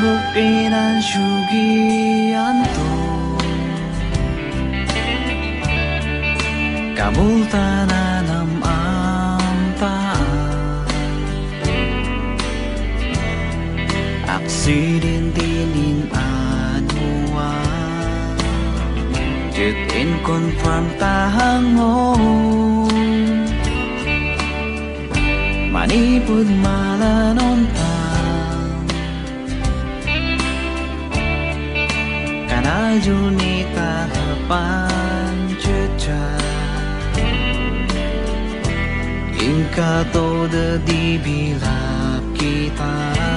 Facebookinan syugian to Kabultanan ang ampaan Aksidentinin anuan Jutin confirm tahangon Manipud malanontang Kanajul ni tahapan cuca Ingka todo dibilap kita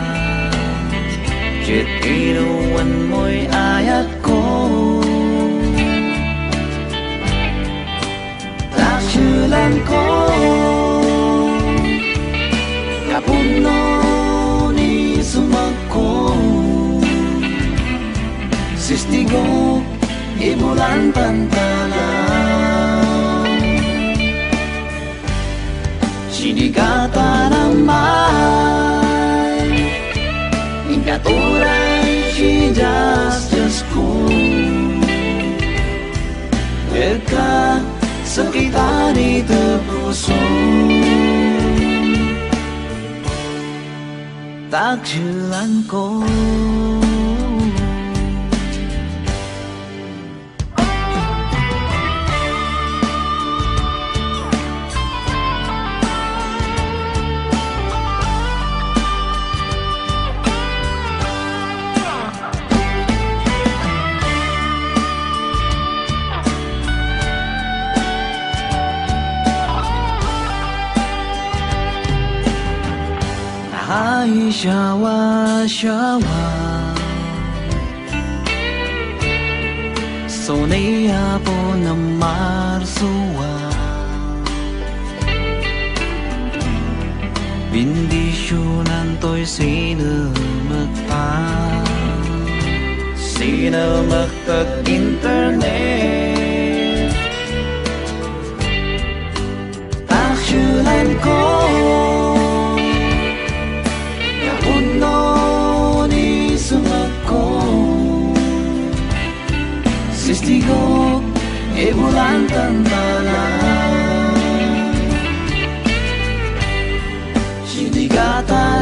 Jet inuwan mo'y ayat ko Taksyulan ko Kapuno ni sumako Sistigo ibulan pantalang Sinigata naman Ingkaturay si just ko Eka sa kita dito puso Taksyulan ko Ay shawa Sonaya po na marsuwa Bindisyonan to'y sinamagtag internet Taksyulan ko Sistigo ibulan tantalan Sinigata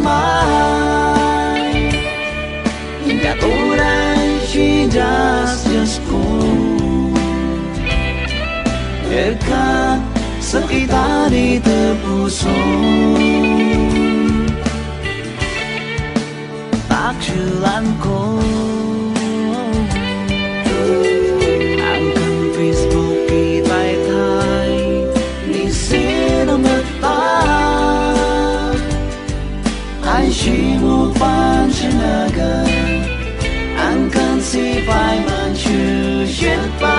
naman Ingkaturay si just ko Eka sa kita dito puso Taksyulan ko Shi mo pan shinaga An kan si pai man shu shen pa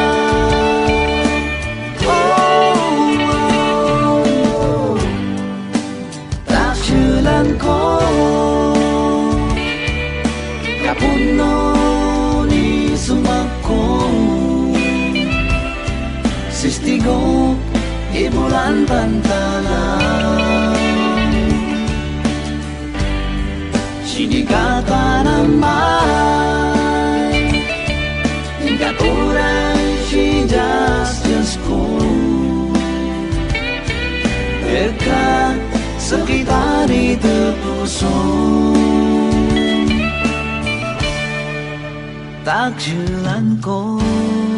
Taksyulan ko Kapuno ni sumako Sistigo ibulan pantalan Sinigata naman Ingkaturay si just ko Eka sa kita dito puso Taksyulan ko